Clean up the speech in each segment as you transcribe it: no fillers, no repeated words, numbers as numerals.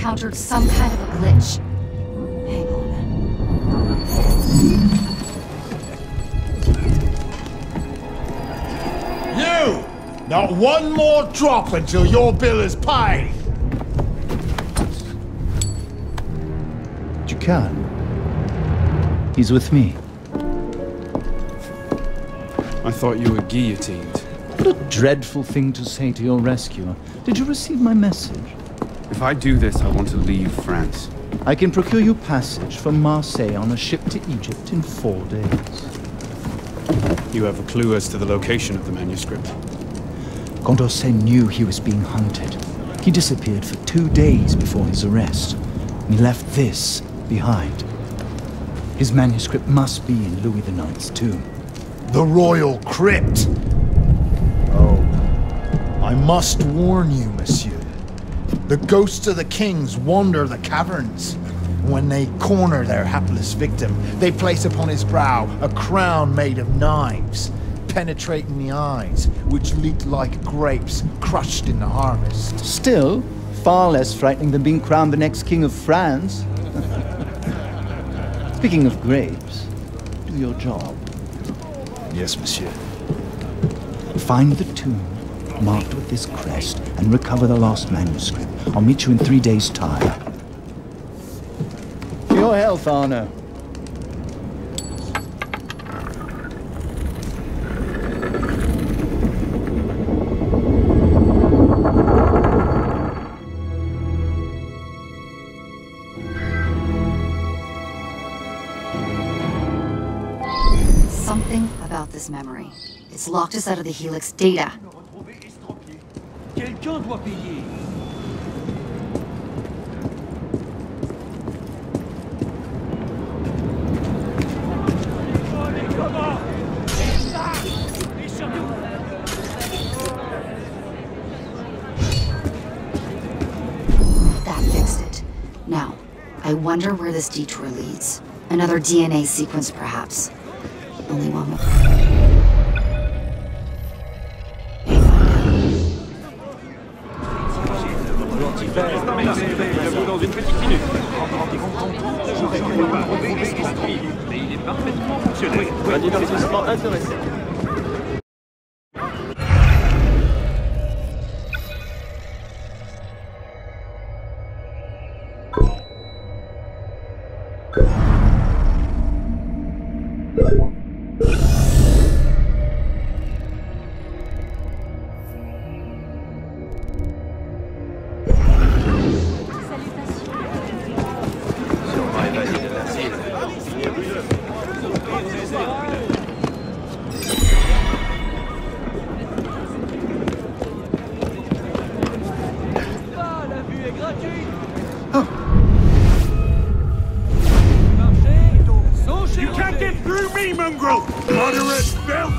encountered some kind of a glitch. Hang on. You! Not one more drop until your bill is paid! You can. He's with me. I thought you were guillotined. What a dreadful thing to say to your rescuer. Did you receive my message? If I do this, I want to leave France. I can procure you passage from Marseille on a ship to Egypt in 4 days. You have a clue as to the location of the manuscript? Condorcet knew he was being hunted. He disappeared for 2 days before his arrest. And he left this behind. His manuscript must be in Louis IX's tomb. The Royal Crypt! Oh, I must warn you, monsieur. The ghosts of the kings wander the caverns. When they corner their hapless victim, they place upon his brow a crown made of knives, penetrating the eyes, which leak like grapes crushed in the harvest. Still, far less frightening than being crowned the next king of France. Speaking of grapes, do your job. Yes, monsieur. Find the tomb, marked with this crest, and recover the lost manuscript. I'll meet you in 3 days' time. For your health, Arno. Something about this memory. It's locked us out of the Helix data. Quelqu'un doit payer. That fixed it. Now, I wonder where this detour leads. Another DNA sequence, perhaps. Only one more. Un divertissement intéressant. You can't get through me, mongrel! Moderate filth!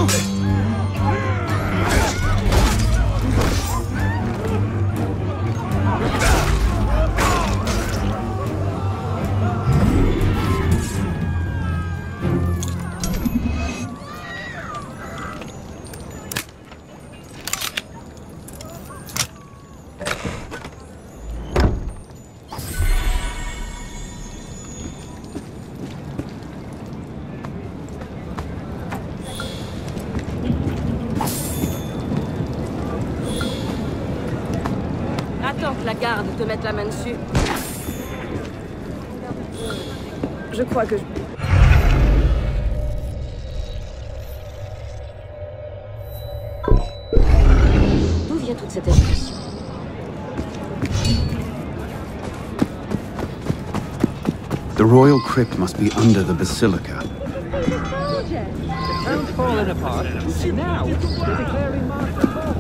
Attends que la garde te mette la main dessus. Je crois que je... D'où vient toute cette agitation? The royal crypt must be under the basilica. Town's falling apart. Now, they're declaring martial law.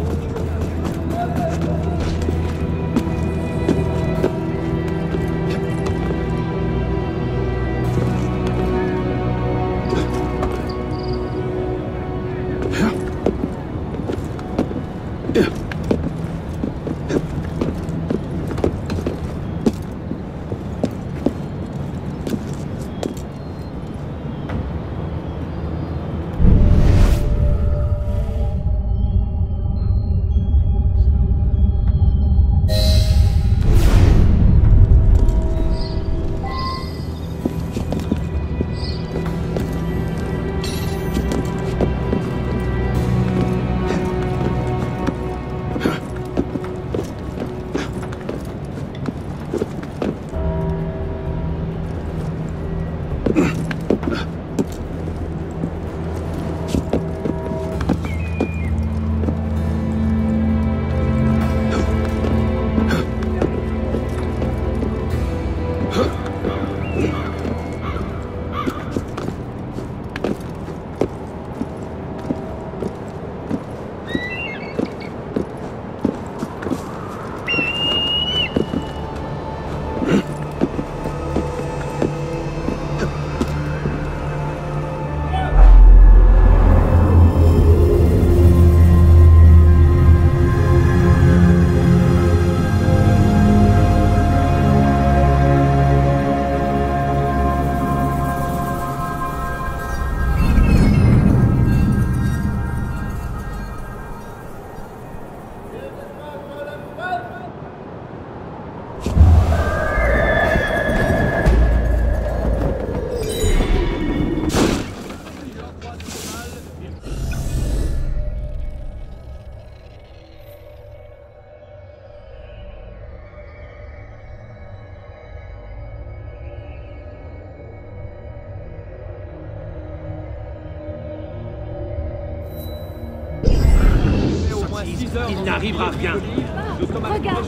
Il n'arrivera rien. Regarde.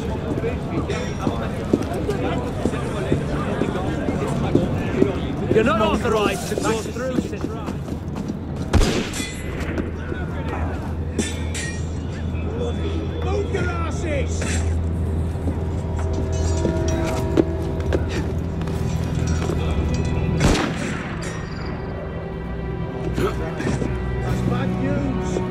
You're not authorized to go through this. Move your asses! That's bad news.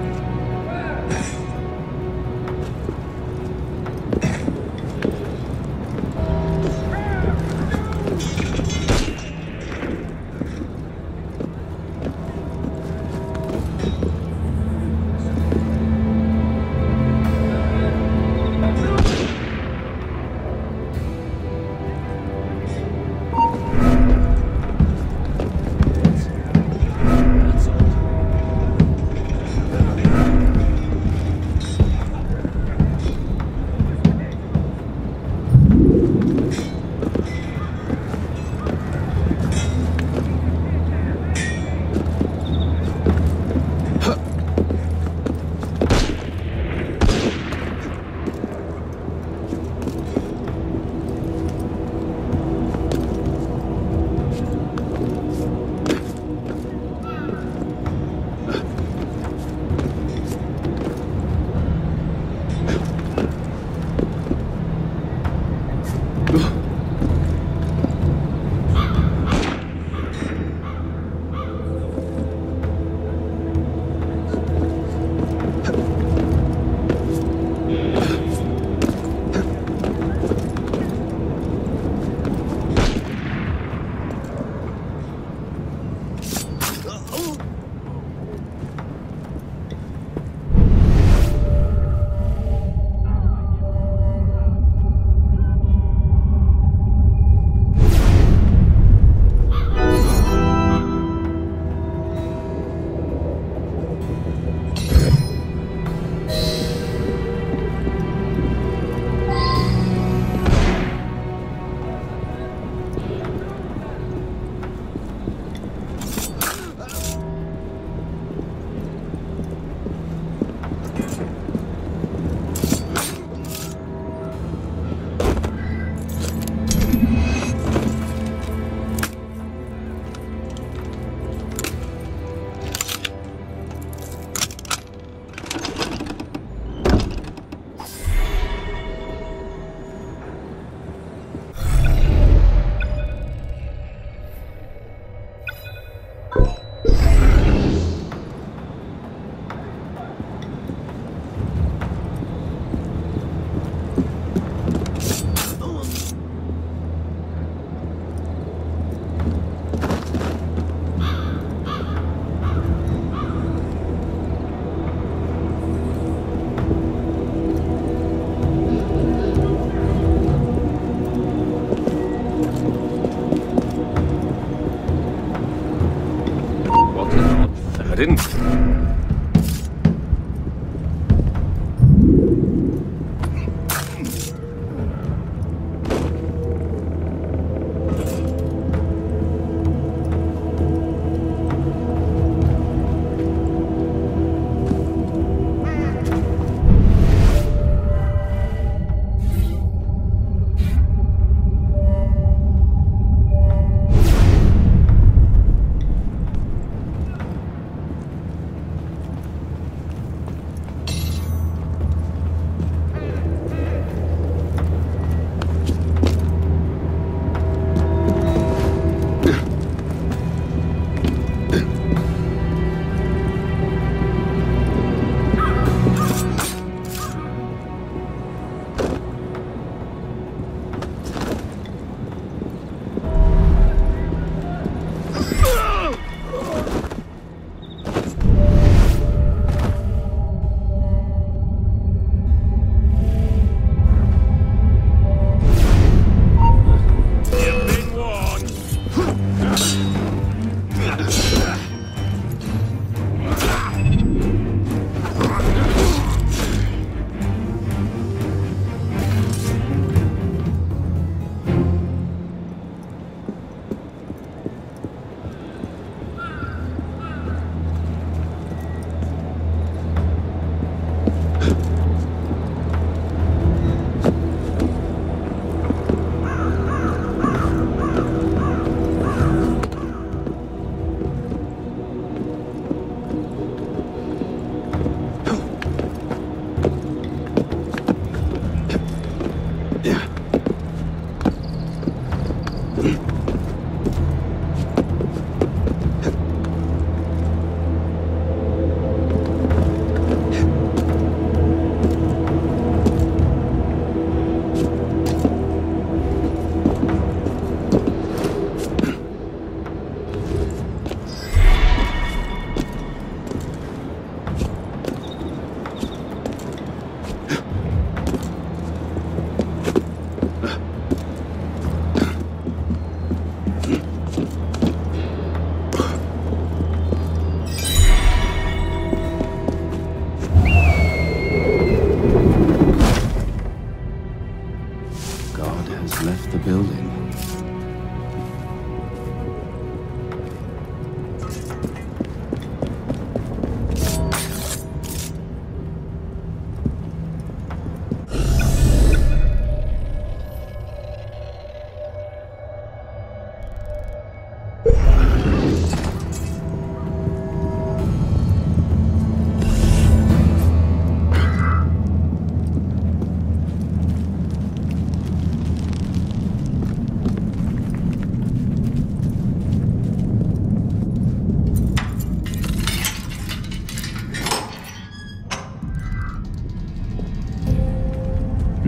didn't.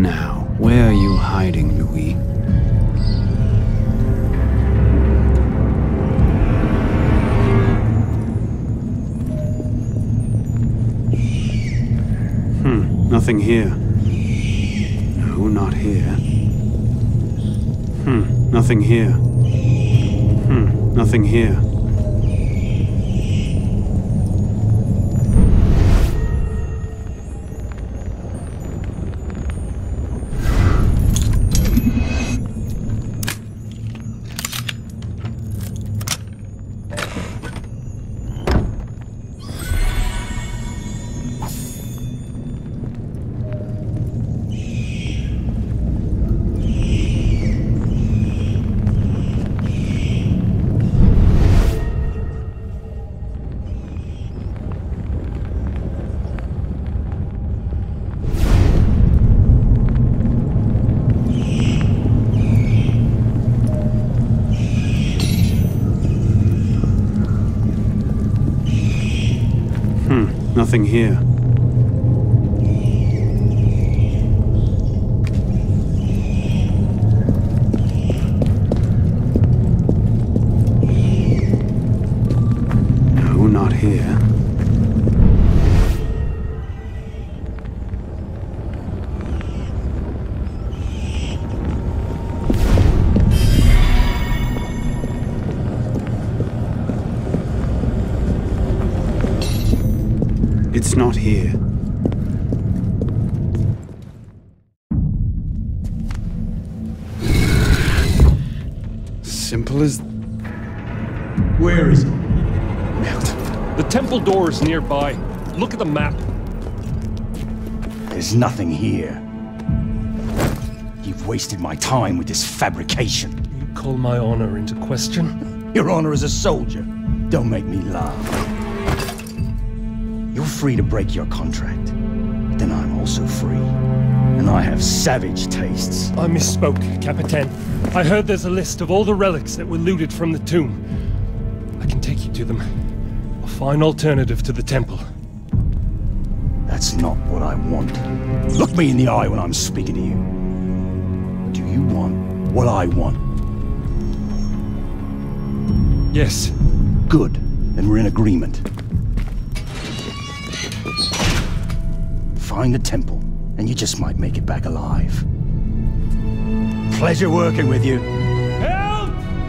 Now, where are you hiding, Louis? Nothing here. No, not here. Nothing here. Nothing here. Nothing here. No, not here. It's not here. Simple as... Where is it? Merde. The temple door is nearby. Look at the map. There's nothing here. You've wasted my time with this fabrication. You call my honor into question? Your honor as a soldier. Don't make me laugh. You're free to break your contract. Then I'm also free. And I have savage tastes. I misspoke, Capitan. I heard there's a list of all the relics that were looted from the tomb. I can take you to them. A fine alternative to the temple. That's not what I want. Look me in the eye when I'm speaking to you. Do you want what I want? Yes. Good. Then we're in agreement. Find the temple, and you just might make it back alive. Pleasure working with you. Help!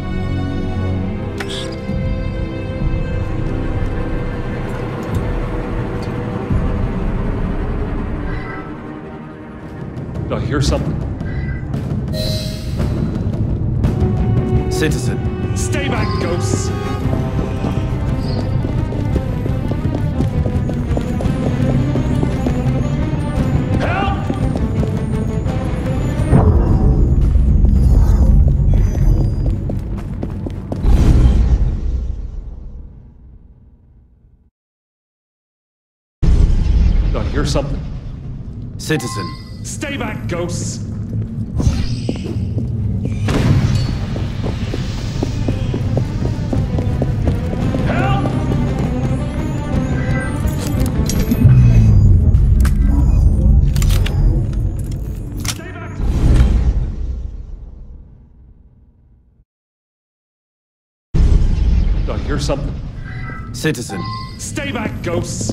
Did I hear something? Citizen. Stay back, ghosts! Hear something? Citizen. Stay back, ghosts! Help! Stay back! Did I hear something? Citizen. Stay back, ghosts!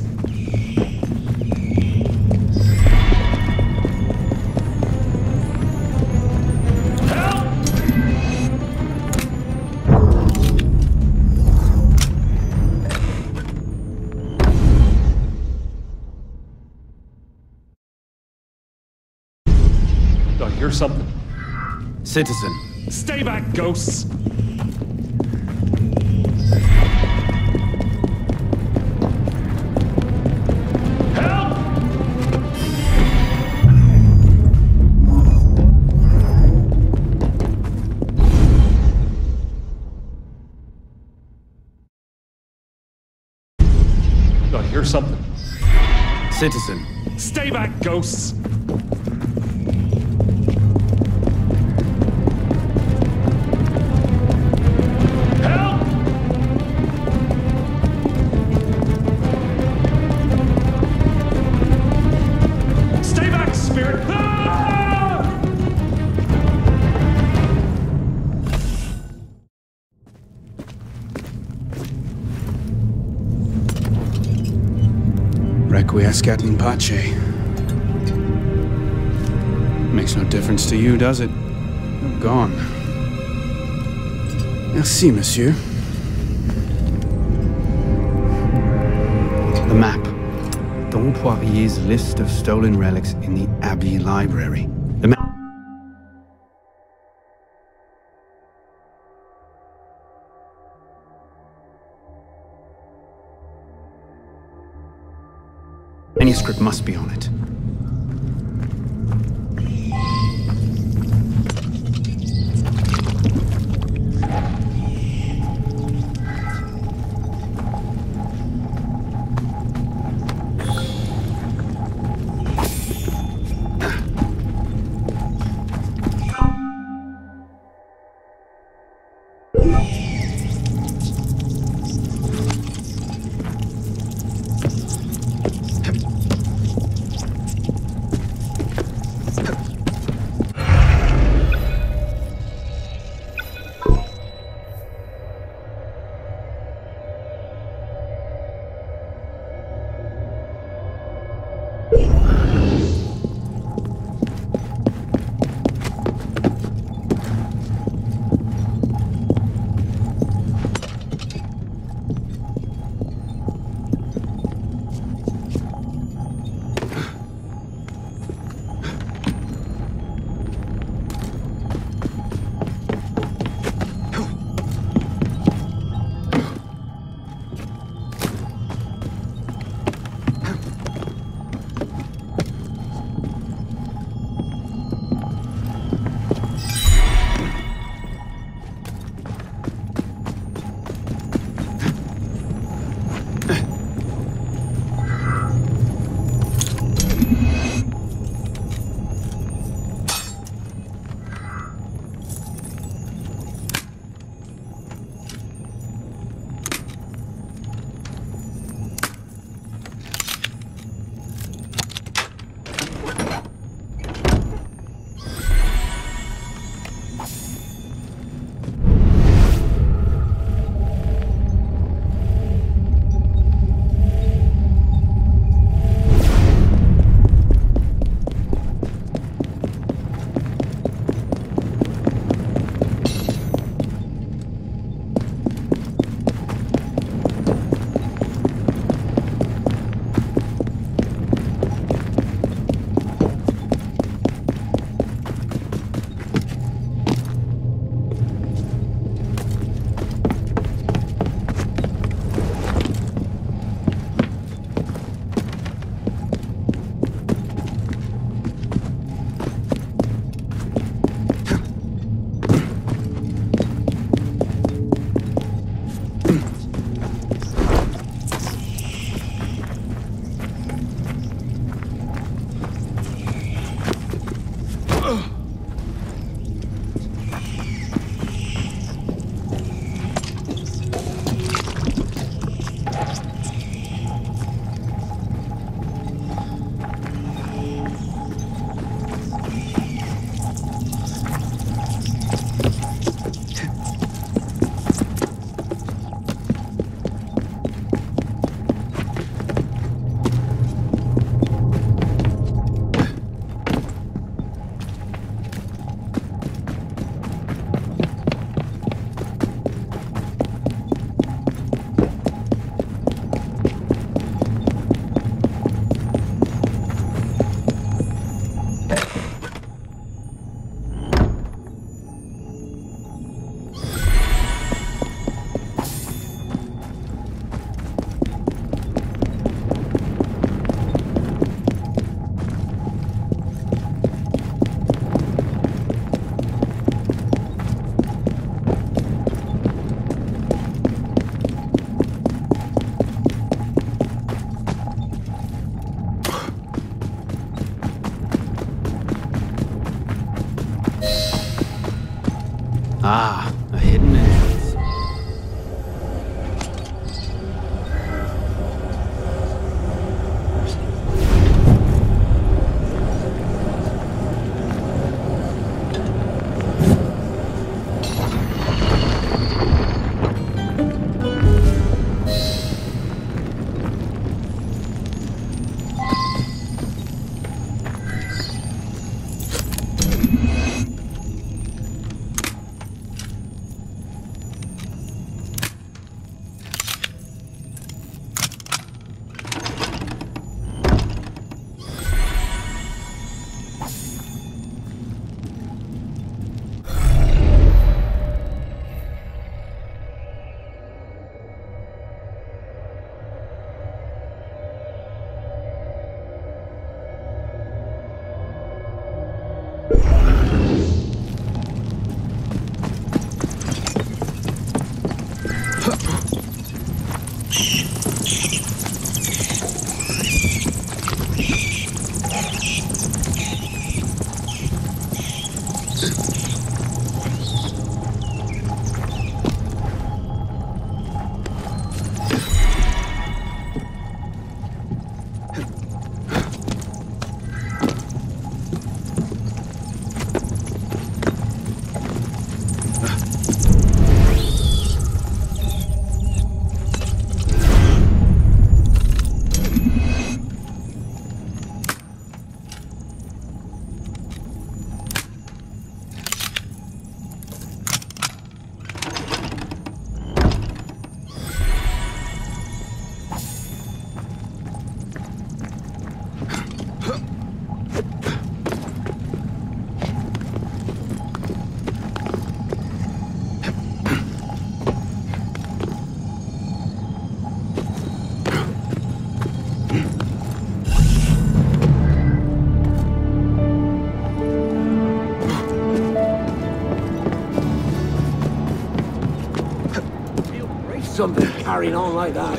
Did I hear something? Citizen. Stay back, ghosts! Help! Did I hear something? Citizen. Stay back, ghosts! Stay back, spirit! Ah! Requiescat in pace. Makes no difference to you, does it? You're gone. Merci, monsieur. The map. Dom Poirier's list of stolen relics in the Abbey Library. The manuscript must be on it. Ah, a hidden entrance. carrying on like that.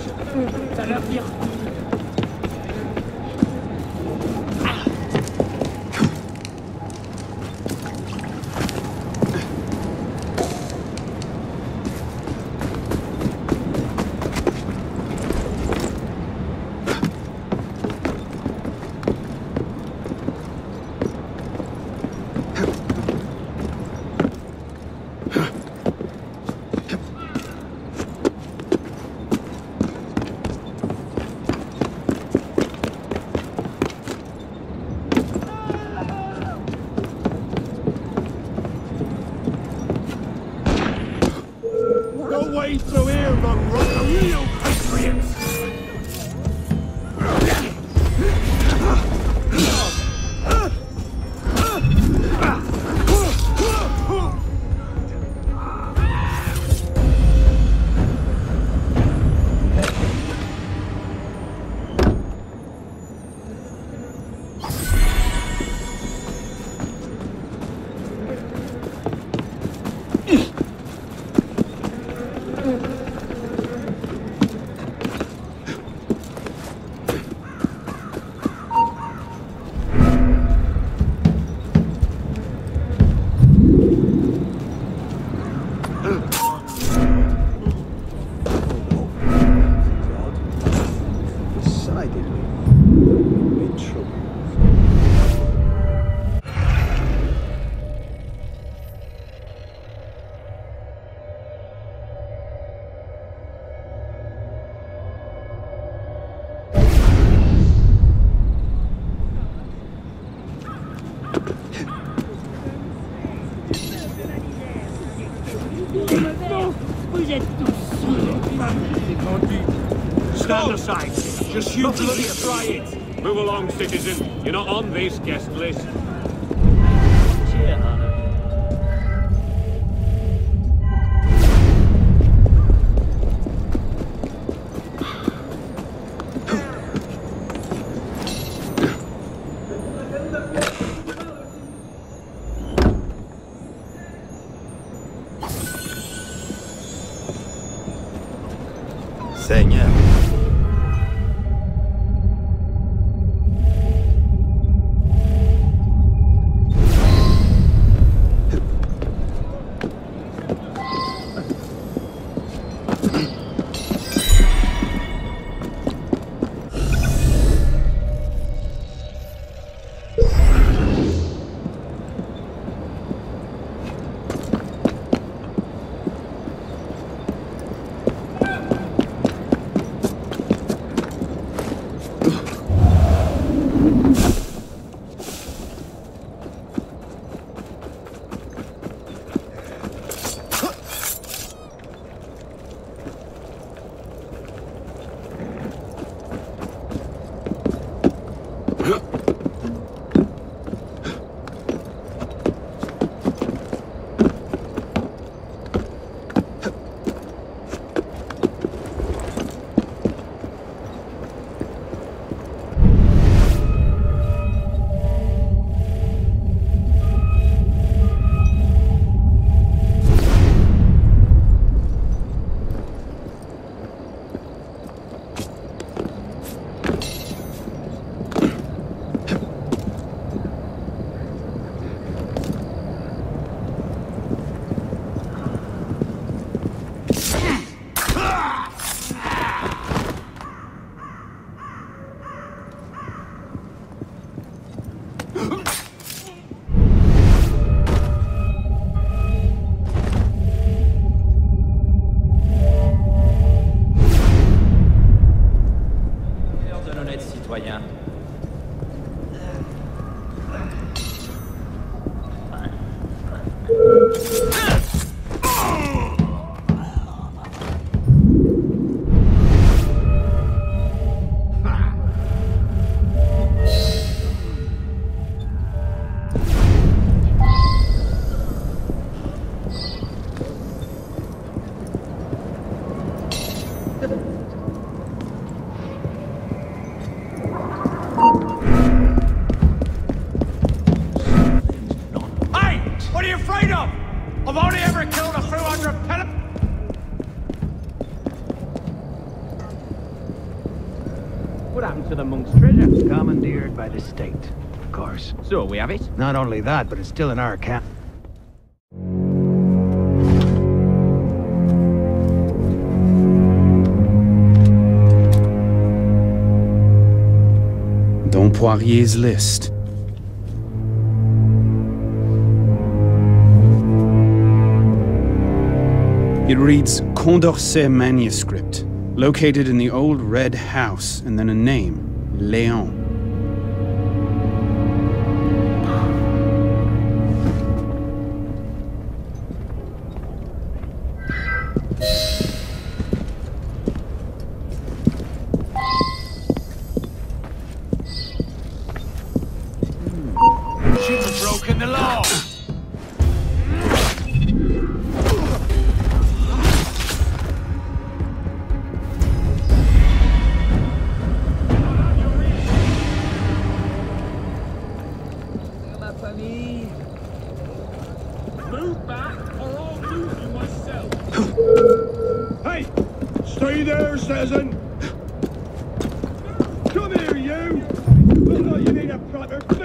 Way through here, the real patriots! Stand aside. Just you two try it. Move along, citizen. You're not on this guest list. Seigneur. amongst treasure, commandeered by the state, of course. So, we have it? Not only that, but it's still in our camp. Don Poirier's list. It reads Condorcet manuscript, located in the old red house, and then a name, Léon. Shouldn't have broken the law. Move back, or I'll move you myself. Hey! Stay there, Cezanne! Come here, you! Look like you need a proper